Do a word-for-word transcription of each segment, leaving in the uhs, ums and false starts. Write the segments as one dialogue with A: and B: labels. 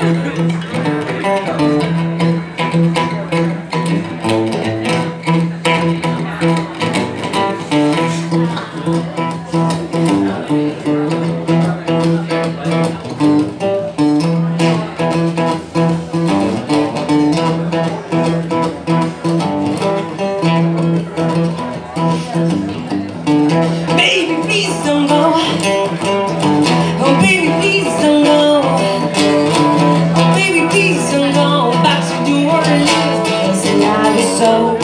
A: Baby, please don't go. Oh, baby, please don't go. Oh, baby, please don't go back to New Orleans, because I love you so.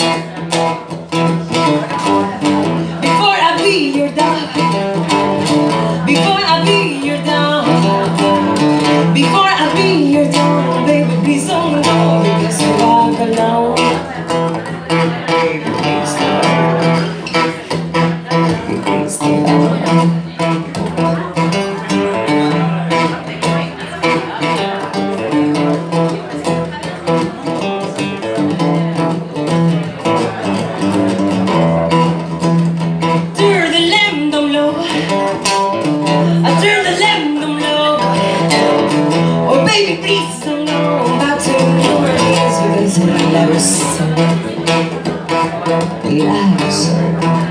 A: Before I be your dog, before I be your dog, before I be your dog, baby, please don't go, because I walk alone. Baby, please don't go. Turn the lamp down low. I turn the lamp down low. Oh baby, please don't go back to New Orleans, because I love you so. I love you so.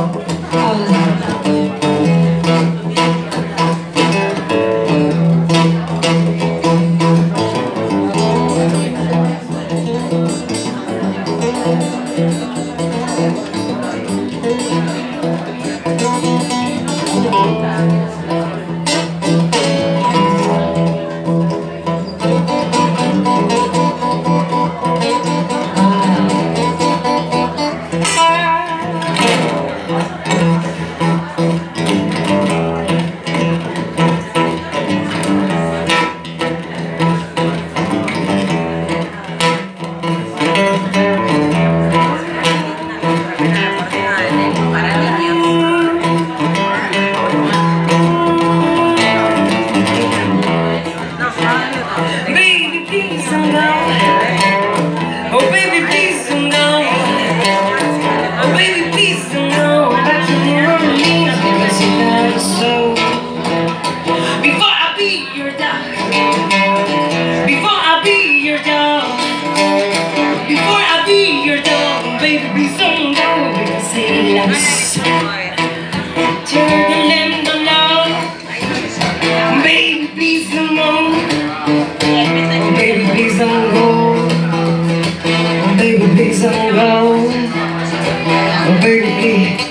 A: Baby, please don't go. Oh baby, please don't go. Oh baby, please don't go back to New Orleans, because you love us so. Before I be your dog, before I be your dog, before I be your dog, baby, please don't go, because he loves us so. Turn the lamp down low. Baby, please don't go. Baby, please don't go. Oh, baby, please don't go. Oh, baby, please.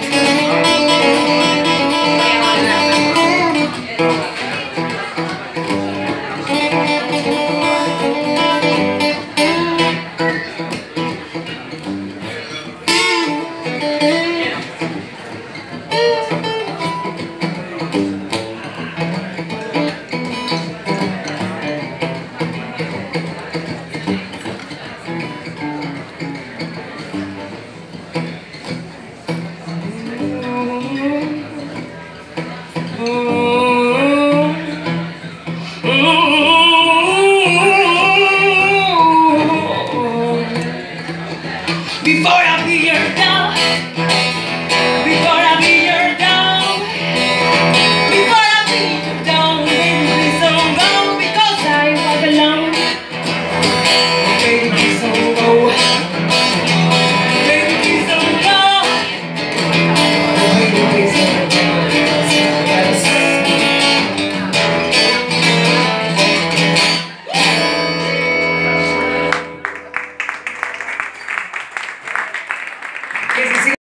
A: Before I be your dog, before I be your dog, before I be your dog, baby, please don't go, because I walk alone. Baby, please don't go. Baby, please don't go. Baby, please don't go. Yes.